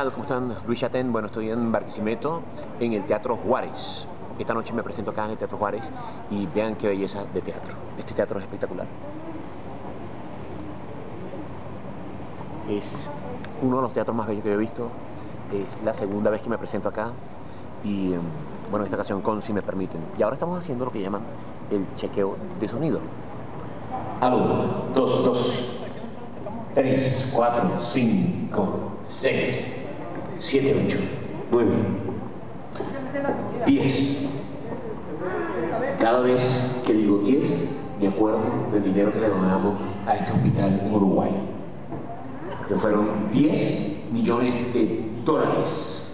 tal? ¿Cómo están? Luis Chatén. Bueno, estoy en Barquisimeto, en el Teatro Juárez. Esta noche me presento acá en el Teatro Juárez y vean qué belleza de teatro. Este teatro es espectacular. Es uno de los teatros más bellos que yo he visto. Es la segunda vez que me presento acá y, bueno, esta ocasión con, si me permiten. Y ahora estamos haciendo lo que llaman el chequeo de sonido. Algo, 2, 2, 3, 4, 5, 6, 7, 8, 9, 10. Cada vez que digo 10, me acuerdo del dinero que le donamos a este hospital en Uruguay, que fueron 10 millones de dólares.